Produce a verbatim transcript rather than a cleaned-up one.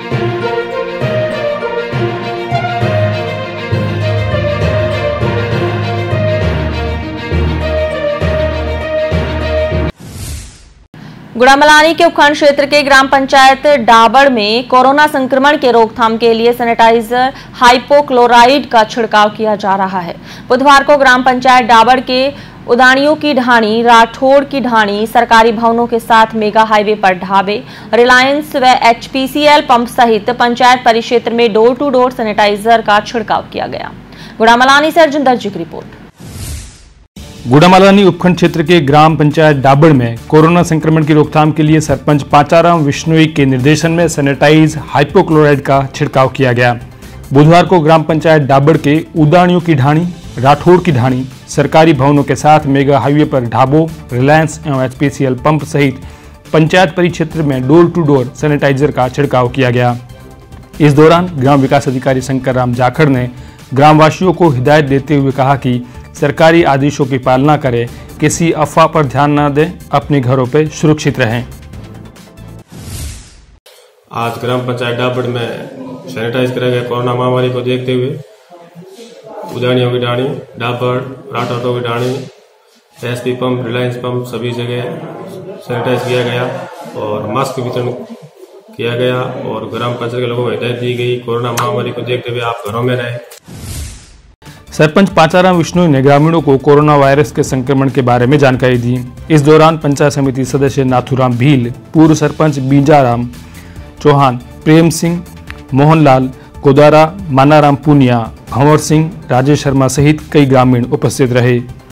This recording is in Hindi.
गुड़ामलानी के उपखंड क्षेत्र के ग्राम पंचायत डाबड़ में कोरोना संक्रमण के रोकथाम के लिए सैनिटाइजर हाइपोक्लोराइड का छिड़काव किया जा रहा है। बुधवार को ग्राम पंचायत डाबड़ के उदानियों की ढाणी, राठौड़ की ढाणी, सरकारी भवनों के साथ मेगा हाईवे पर ढाबे, रिलायंस व H P C L pump सहित पंचायत परिक्षेत्र में डोर टू डोर सैनिटाइजर का छिड़काव किया गया। गुड़ामलानी से अर्जुन दर्जी की रिपोर्ट। गुड़ामलानी उपखंड क्षेत्र के ग्राम पंचायत डाबड़ में कोरोना संक्रमण की रोकथाम के लिए सरपंच पाचाराम विश्नोई के निर्देशन में सैनिटाइज हाइपोक्लोराइड का छिड़काव किया गया। बुधवार को ग्राम पंचायत डाबड़ के उदानियों की ढाणी, राठौड़ की ढाणी, सरकारी भवनों के साथ मेगा हाईवे पर ढाबों, रिलायंस एवं H P C L pump सहित पंचायत परिक्षेत्र में डोर टू डोर सैनिटाइजर का छिड़काव किया गया। इस दौरान ग्राम विकास अधिकारी शंकर राम जाखड़ ने ग्रामवासियों को हिदायत देते हुए कहा कि सरकारी आदेशों की पालना करें, किसी अफवाह पर ध्यान न दें, अपने घरों पर सुरक्षित रहें। आज ग्राम पंचायत डाबड़ में सैनिटाइज करा गया। कोरोना महामारी को देखते हुए उदानियों की ढाणी, डाबड़, राठौड़ों की ढाणी, S P pump, Reliance pump सभी जगह सैनिटाइज किया गया और मास्क वितरण किया गया और ग्राम पंचायत के लोगों को हिदायत दी गई, कोरोना महामारी को देखते हुए आप घरों में रहें। सरपंच पाचाराम विश्नोई ने ग्रामीणों को कोरोना वायरस के संक्रमण के बारे में जानकारी दी। इस दौरान पंचायत समिति सदस्य नाथूराम भील, पूर्व सरपंच बीजाराम चौहान, प्रेम सिंह, मोहनलाल गोदारा, मानाराम पुनिया, भंवर सिंह, राजेश शर्मा सहित कई ग्रामीण उपस्थित रहे।